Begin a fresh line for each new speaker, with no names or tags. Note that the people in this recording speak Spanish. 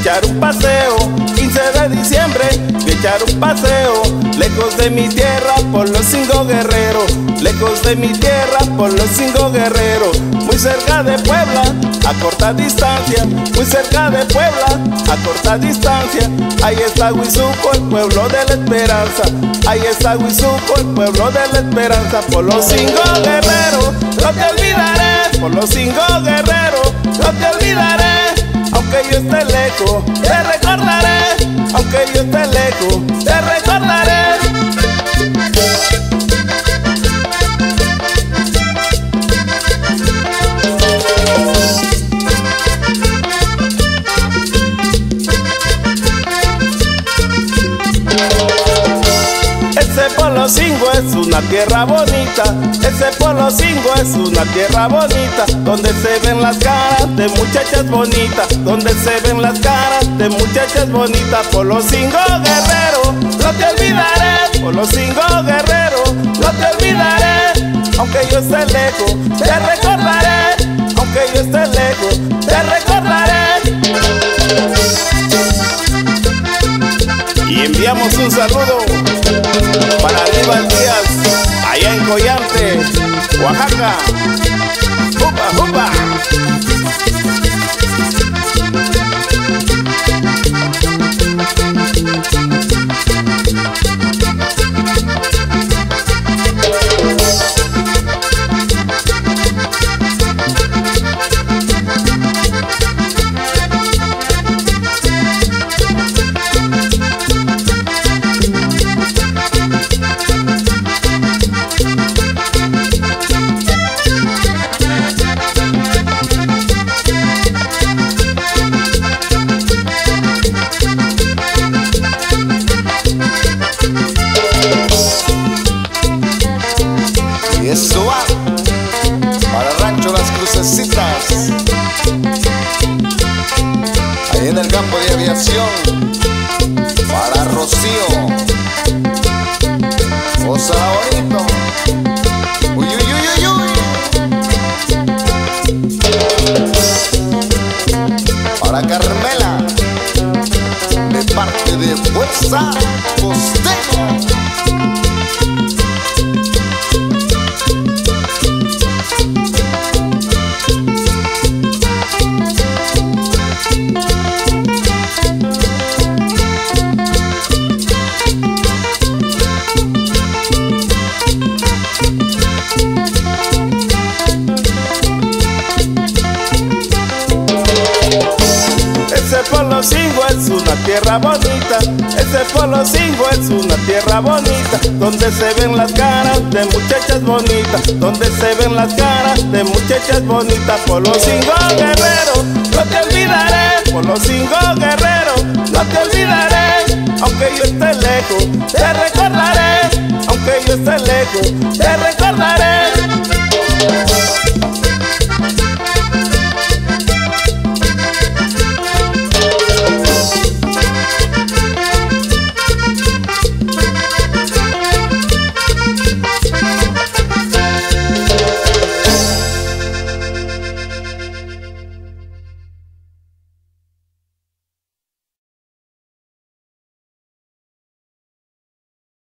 echar un paseo. 15 de diciembre, fui a echar un paseo. Lejos de mi tierra por los 5 guerreros. Lejos de mi tierra por los 5 guerreros. Muy cerca de Puebla, a corta distancia. Muy cerca de Puebla, a corta distancia. Ahí está Huizuco, el pueblo de la esperanza. Ahí está Huizuco, el pueblo de la esperanza. Por los 5 guerreros, no te olvidaré. Por los 5 guerreros, no te olvidaré. Aunque yo esté lejos, te recordaré. Aunque yo esté lejos, te recordaré. Ese Polo 5 es una tierra bonita. Ese Polo 5 es una tierra bonita, donde se ven las caras de muchachas bonitas, donde se ven las caras de muchachas bonitas. Polo 5 guerrero, no te olvidaré. Polo 5 guerrero, no te olvidaré. Aunque yo esté lejos, te recordaré. Aunque yo esté lejos, te recordaré. Y enviamos un saludo para Aníbal Díaz, allá en Collante, Oaxaca. ¡Jupa, jupa!
Y eso va para Rancho Las Crucecitas, ahí en el campo de aviación. Para Rocío, Osa bonito. Uy, uy, uy, uy, uy. Para Carmela, de parte de Fuerza Costeño.
Ese Polo 5 es una tierra bonita. Ese Polo 5 es una tierra bonita, donde se ven las caras de muchachas bonitas, donde se ven las caras de muchachas bonitas. Polo 5 guerrero, no te olvidaré. Polo 5 guerrero, no te olvidaré. Aunque yo esté lejos, te recordaré. Aunque yo esté lejos, te recordaré.